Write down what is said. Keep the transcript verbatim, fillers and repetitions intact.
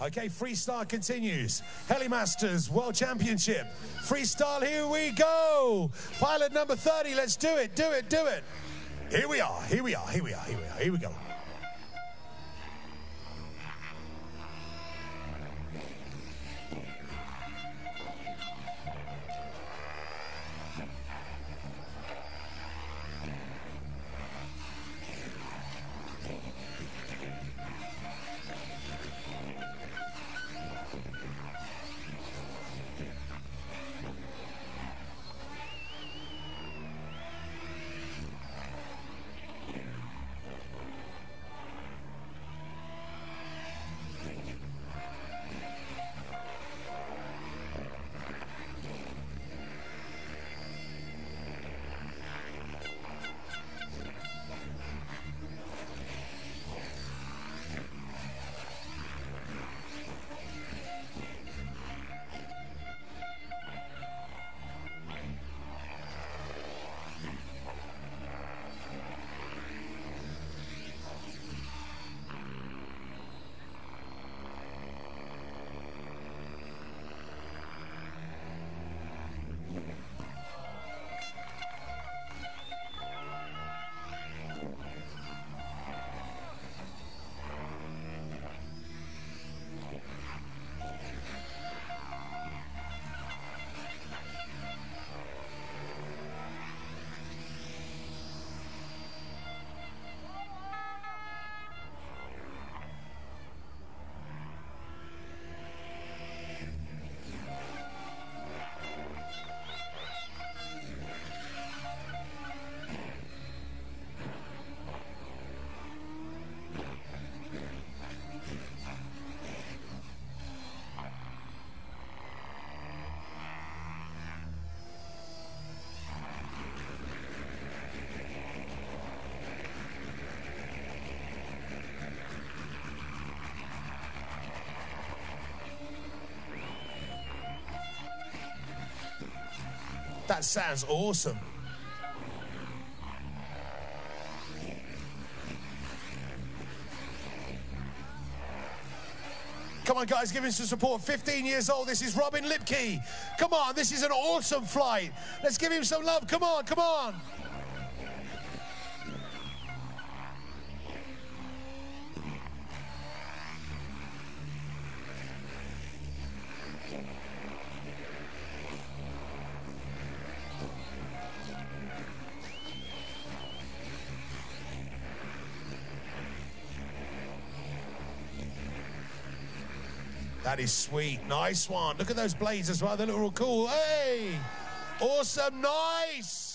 Okay, freestyle continues. Helimasters World Championship. Freestyle, here we go. Pilot number thirty, let's do it, do it, do it. Here we are, here we are, here we are, here we are, here we go. That sounds awesome. Come on, guys, give him some support. fifteen years old, this is Robin Lipke. Come on, this is an awesome flight. Let's give him some love. Come on, come on. That is sweet. Nice one. Look at those blades as well. They look real cool. Hey! Awesome. Nice!